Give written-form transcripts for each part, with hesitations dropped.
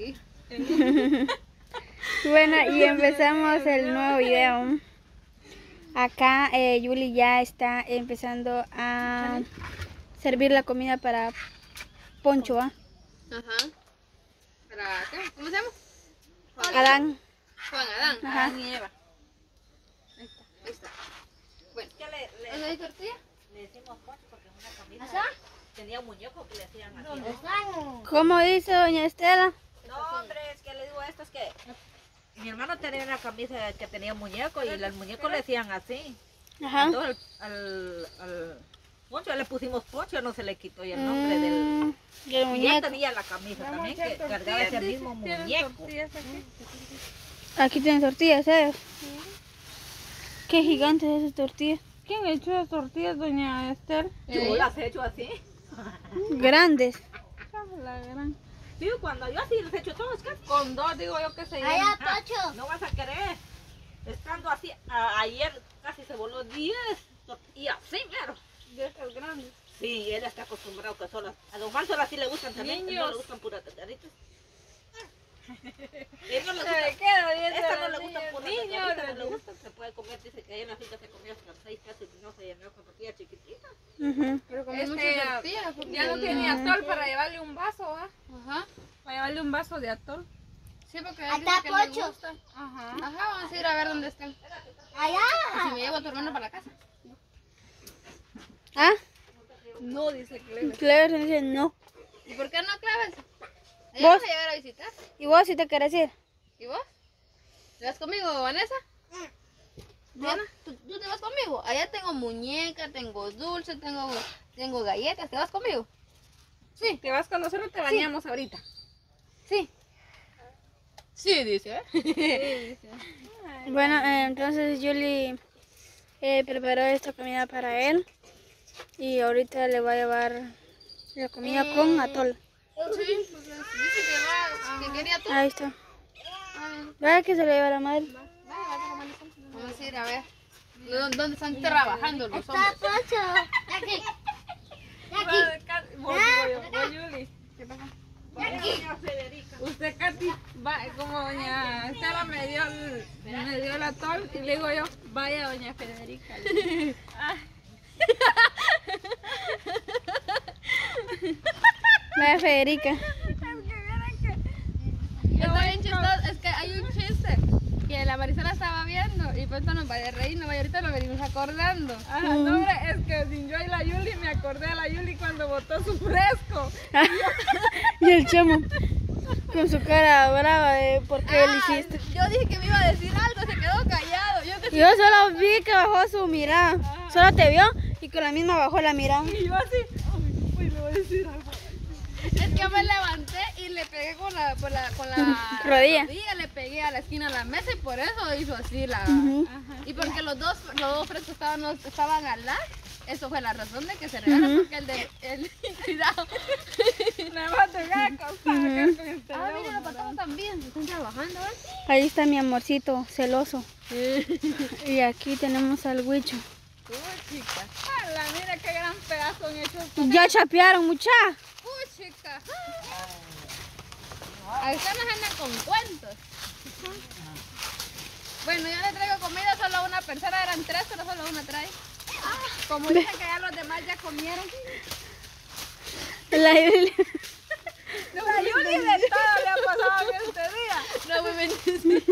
seguir. Bueno, y empezamos el nuevo video. Acá Yuli ya está empezando a servir la comida para Poncho, ¿ah? Ajá. ¿Para qué? ¿Cómo se llama? Adán. Juan Adán. Ajá. Adán y Eva. Ahí está. Bueno, ¿dónde hay tortilla? Le decimos Poncho porque en una camisa ¿Allá? tenía un muñeco que le hacían así. ¿Cómo dice doña Estela? No, hombre, es que le digo a esto, es que mi hermano tenía una camisa que tenía un muñeco y al muñeco le decían así. Ajá. Entonces al Poncho le pusimos Poncho, no se le quitó ya el nombre del... Del Y él muñeco. tenía la camisa también que cargaba ese mismo muñeco. Aquí tienen tortillas, ¿sabes? Qué gigantes esas tortillas. ¿Quién echó las tortillas, doña Esther? Yo las he hecho así. Grandes. La gran. Digo, cuando yo así les he hecho todos, ¿qué? Con dos digo yo que se Allá, llama. Tocho. No vas a querer. Estando así, ayer casi se voló 10 tortillas, sí, claro. De estas grandes. Sí, él está acostumbrado que solas. A don Juan solas sí le gustan también, Niños. no le gustan puras tacaditas. Él no le Se gusta, me queda bien. esta no le gusta puras niños. tacaditas, no le gusta, se puede comer, dice que ahí en la finca se comía hasta 6 casi no se llenó con tortillas chiquititas. Ujú. Pero como Este, muchas tortillas. porque Ya no tiene atol para llevarle un vaso, ¿ah? Ajá. Para llevarle un vaso de atol. Sí, porque él dice que le gusta. Ajá. Ajá, vamos a ir a ver dónde están. Allá. Y si me llevo a tu hermano para la casa. ¿Ah? No, dice Clever. Clever dice no. ¿Y por qué no, Claves? ¿Vos? ¿Vos? ¿Vas a llegar a visitar? ¿Y vos si te querés ir? ¿Y vos? ¿Te vas conmigo, Vanessa? Diana, ¿tú te vas conmigo? Allá tengo muñeca, tengo dulce, tengo galletas. ¿Te vas conmigo? Sí. ¿Te vas con nosotros? Te bañamos ahorita. Sí. Sí, dice. Bueno, entonces Yuli preparó esta comida para él. Y ahorita le va a llevar la comida con atol. Sí, pues dice que quería tú. Ahí está. Vaya que se lo lleva la madre. Vamos a ir a ver. ¿Dónde están trabajando los hombres? Está Poncho. Aquí. Vos, digo yo, vos, Yuli. ¿Qué pasa? Usted, Katy, va, como doña Estela me dio el atol y le digo yo, vaya doña Federica. Vaya Federica. Está bien chistoso, es que hay un chiste que la Marisela estaba viendo y pues nos vaya a reír, y ahorita lo venimos acordando. Ajá, no, hombre, es que sin yo y la Yuli me acordé a la Yuli cuando botó su fresco. Y el chamo con su cara brava de por qué lo hiciste. Yo dije que me iba a decir algo, se quedó callado. Yo solo vi que bajó su mirada. Solo te vio y con la misma bajó la mirada. Y yo así, uy, le voy a decir algo. Es que me levanté y le pegué con la Rodilla. le pegué a la esquina de la mesa y por eso hizo así la... Ujú. Y porque los dos frescos estaban al lado, eso fue la razón de que se regala, porque el cuidado. Me va a tocar acostar acá con el Ah, mira, teléfono. los patojos también, están trabajando, ¿eh? Ahí está mi amorcito celoso. Y aquí tenemos al huicho. Chica. Ala, mira qué gran pedazo han hecho. Ya chapearon, mucha. Chica. Ahí están andan con cuentos. Bueno, yo le traigo comida solo a una persona, eran 3, pero solo una trae. Como dicen que ya los demás ya comieron. La Yuli. La Yuli de todo le ha pasado en este día. No me bendice.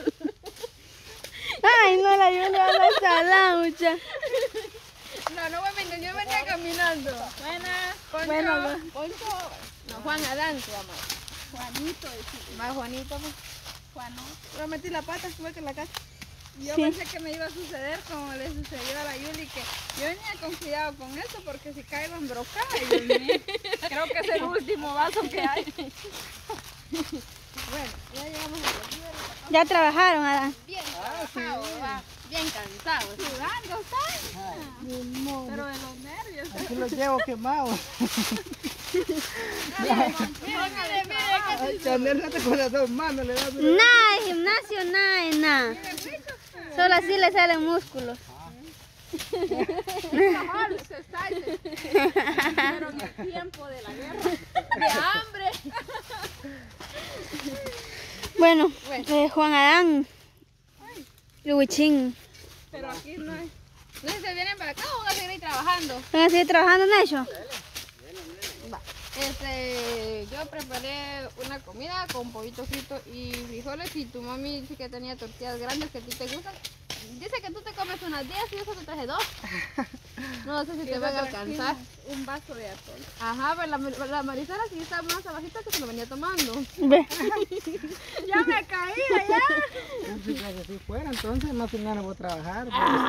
Ay, no, la Yuli habla salada, mucha. No me bendice, yo venía caminando. Buenas. Poncho, Bueno, Poncho. No, Juan Adán se llama. Juanito. Más Juanito, pues. Juanito. Pero metí la pata, fue que la casa. Yo Sí. pensé que me iba a suceder como le sucedió a la Yuli, que yo venía con cuidado con eso porque si caigo en brocada, Dios mío. Creo que es el último vaso que hay. Bueno, ya llegamos a la ciudad. Ya trabajaron, Adán. Bien trabajado, va. Bien cansado. Sudando, ¿sabes? Pero de los nervios. Aquí los llevo quemados. Tener rato con las dos manos le das. Nada de gimnasio, nada de nada. Solo así le salen músculos. Mal, se está, pero en el tiempo de la guerra. De hambre. Bueno, Juan Adán. Luichín. Pero aquí no es. No sé si se vienen para acá o van a seguir ahí trabajando. ¿Van a seguir trabajando en eso? Yo preparé una comida con pollito frito y frijoles y tu mami dice que tenía tortillas grandes que a ti te gustan. Dice que tú te comes unas 10 y yo solo traje 2. No sé si te van a alcanzar. Un vaso de atol. Ajá, pero la Marisela sí está más abajita que se lo venía tomando. Ve. Ya me caía ya. Si así fuera, entonces más que nada voy a trabajar.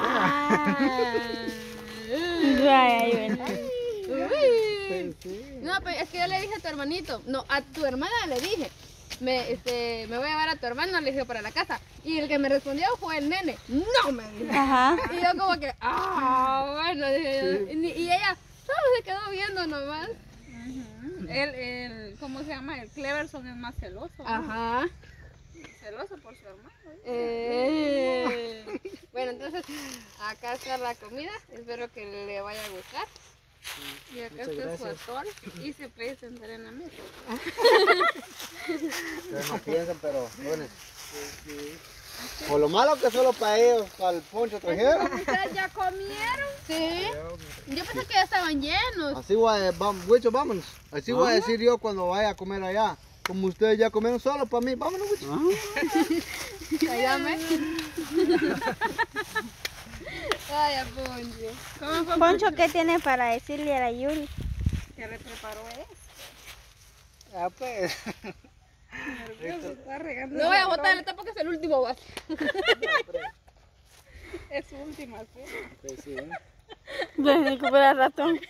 Vaya, Yuli. Pues sí. No, pero es que yo le dije a tu hermanito, no, a tu hermana le dije, me voy a llevar a tu hermano, le dije, para la casa. Y el que me respondió fue el nene. No, me dijo. Ajá. Y yo como que, bueno, dije yo. Y ella solo se quedó viendo nomás. ¿Cómo se llama? El Cleverson es más celoso. Ajá. Celoso por su hermano. Bueno, entonces, acá está la comida. Espero que le vaya a gustar. Y acá está su atol y se puede sentar en la mesa. Ustedes no piensan, pero bueno. Por lo malo que solo para ellos, para el poncho trajeron. ¿Ustedes ya comieron? Sí. Yo pensé que ya estaban llenos. Así voy a, Wicho, vámonos. Así voy a decir yo cuando vaya a comer allá. Como ustedes ya comieron solo para mí, vámonos, Wicho. Cállame. Ay, Poncho. Poncho, ¿qué tiene para decirle a la Yuli? Que le preparó eso. Ah, pues. Nervioso, está regando. No voy a botar, tampoco es el último vaso. Es su última cena. Pues sí. Ven, recupera ratón.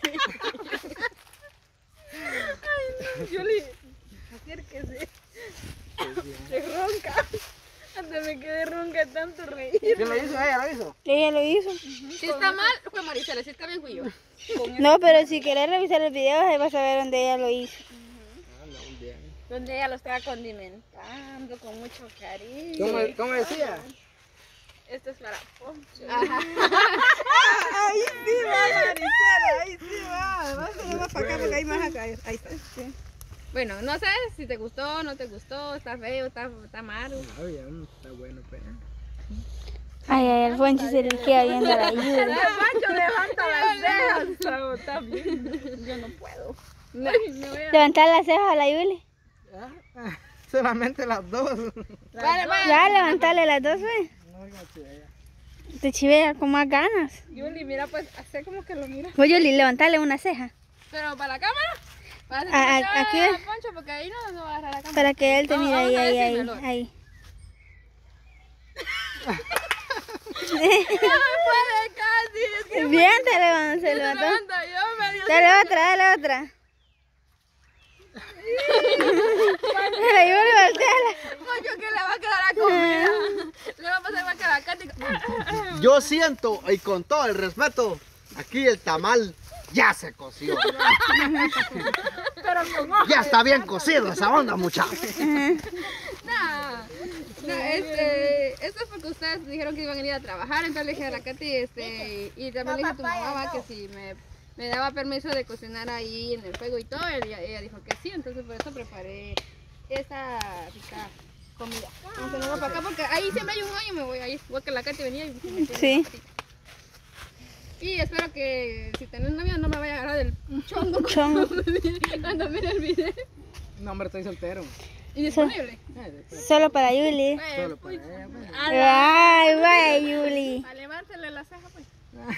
Yuli, acérquese. Se ronca. Hasta me quedé ronca de tanto reír. ¿Quién lo hizo? ¿Ella lo hizo? Ella lo hizo. Si está mal, fue Marisela, si está bien, fui yo. No, pero si querés revisar el video, ahí vas a ver dónde ella lo hizo. Donde ella lo estaba condimentando con mucho cariño. ¿Cómo decía? Esto es para Poncho. Ahí sí va, Marisela, ahí sí va. Vas para acá porque hay más acá. Ahí está. Bueno, no sé si te gustó, no te gustó, está feo, está malo. Ah, bien, está bueno, pues. Ay, ay, el Poncho se le queda viendo a la Yuli. Pancho levanta las cejas. Está bien. Yo no puedo. Levantar las cejas a la Yuli. Solamente las dos. Vale, vale. Ya, levantarle las dos, ¿ves? No, no sé. Te chivea con más ganas. Yuli, mira, pues, hace como que lo mira. Pues Yuli, levantarle una ceja. Pero para la cámara. Para Aquí a ves. Poncho, porque ahí no va a agarrar la cámara. Para que él te mire ahí, Vamos a ahí, ahí, decírmelo. ahí. Puede casi, es que Bien, se levantó. se levanta, yo medio. Dale otra, dale otra. La Yuli, volteala. Poncho, que le va a quedar la comida. Le va a pasar igual que a la Katy. Yo siento, y con todo el respeto, aquí el tamal ya se coció. Ya está bien cocido esa onda, muchachos. No, esto es porque ustedes dijeron que iban a ir a trabajar, entonces le dije a la Katy, y también le dije a tu mamá que si me daba permiso de cocinar ahí en el fuego y todo, ella dijo que sí, entonces por eso preparé esta rica comida. Aunque no voy para acá porque ahí siempre hay un hoyo, me voy ahí, igual que la Katy venía y me tiene Sí. Y espero que si tenés novia no me vaya a agarrar del chongo Chongo. cuando mire el video. No, hombre, estoy soltero. Indisponible. Solo para Yuli. Solo para ella, pues. Ay, vaya Yuli. A levántale la ceja pues.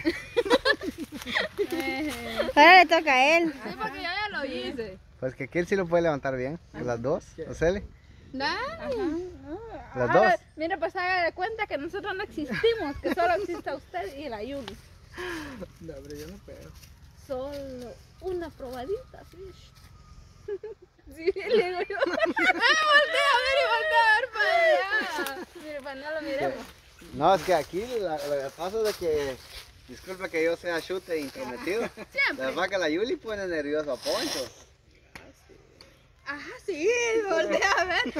Ahora le toca a él. Sí, porque yo ya lo hice. Pues que aquel sí lo puede levantar bien. Las dos, Ocele. Dale. Las A dos. ver, mira, pues haga de cuenta que nosotros no existimos, que solo existe usted y la Yuli. No, hombre, yo no puedo. Solo una probadita, ¿sí? Sí, le digo yo. Voltea a ver para allá. Mire, pues no lo miremos. No, es que aquí lo que pasa es de que, disculpe que yo sea chute intrometido. La verdad que la Yuli pone nervioso a Poncho. Ajá, sí, voltea a ver.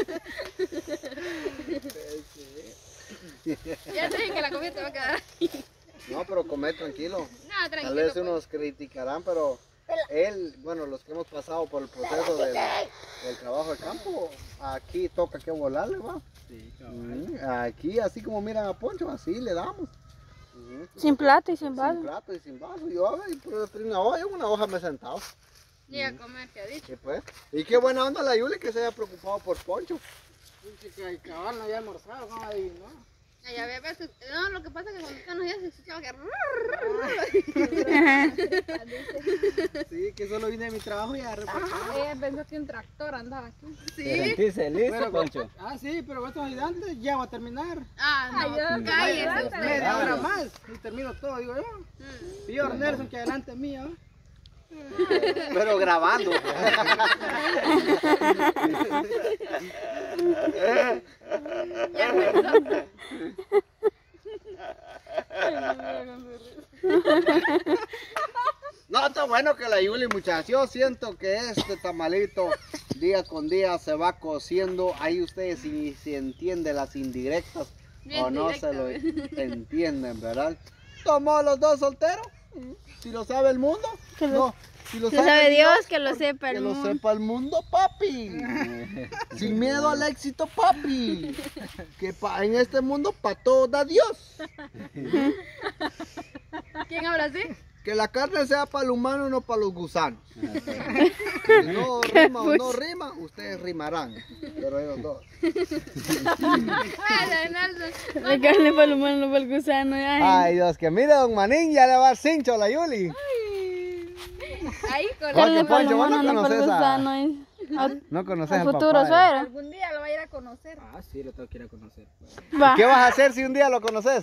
Ya te dije que la comida te va a quedar. No, pero come tranquilo. No, Tal tranquilo. vez pues. unos criticarán, pero él, bueno, los que hemos pasado por el proceso el trabajo de campo, aquí toca que volarle, va. Sí, cabal. Aquí, así como miran a Poncho, así le damos. Sin plato y sin Sin vaso. plato y sin vaso. Yo en una hoja me he sentado. Ni a comer, ¿qué ha dicho? Y pues, y qué buena onda la Yuli que se haya preocupado por Poncho. Que el cabal no había almorzado, ¿cómo adivinó? Ay, a veces, no, lo que pasa es que cuando están los días se escuchaba que... Sí, que solo vine de mi trabajo y a repartir. Ella pensó que un tractor andaba aquí. ¿Sentiste listo, Pero, Poncho? sí, pero estos ayudantes ya va a terminar. Ah, no, cállese usted. Media hora más y termino todo, digo yo. Peor Nelson que adelante mío. Pero grabando. Ya empezó. No, está bueno que la Yuli, muchachos. Yo siento que este tamalito día con día se va cociendo. Ahí ustedes si entienden las indirectas Bien o no directa, se lo entienden, ¿verdad? Somos los dos solteros. Si lo sabe el mundo, no. Si lo Lo sabe Dios, que lo sepa el que lo mundo. sepa el mundo, papi. Sin miedo al éxito, papi. Que en este mundo para todo da Dios. ¿Quién habla así? Que la carne sea para el humano, no para los gusanos. Si no rima o no rima, ustedes rimarán. Pero ellos dos. La carne para el humano, no para el gusano. Ay, Dios, que mire, don Manín, ya le va a cincho a la Yuli. Ahí con Carne para el Poncho, vos no humano, no para el conoces a- gusano. No conoces Al al futuro papá. suegro. Algún día lo va a ir a conocer. Ah, sí, lo tengo que ir a conocer. Va. ¿Qué vas a hacer si un día lo conoces?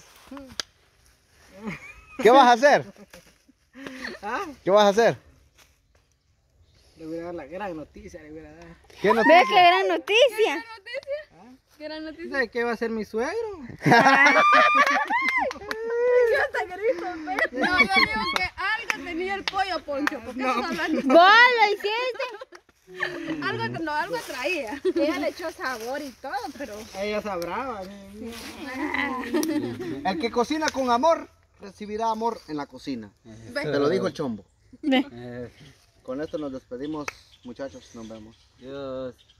¿Qué vas a hacer? ¿Qué vas a hacer? Le voy a dar la gran noticia, le voy a dar. ¿Qué ¿Ves noticia? qué gran noticia? ¿Qué gran noticia? ¿Sabes qué va a ser mi suegro? No, yo digo que algo tenía el pollo, Poncho. ¿Por qué estás hablando? ¡Vos lo hiciste! Algo traía. Ella le echó sabor y todo, pero Ella sabrá. El que cocina con amor, recibirá amor en la cocina. Te lo dijo el chombo. Ve. Con esto nos despedimos, muchachos. Nos vemos. Dios.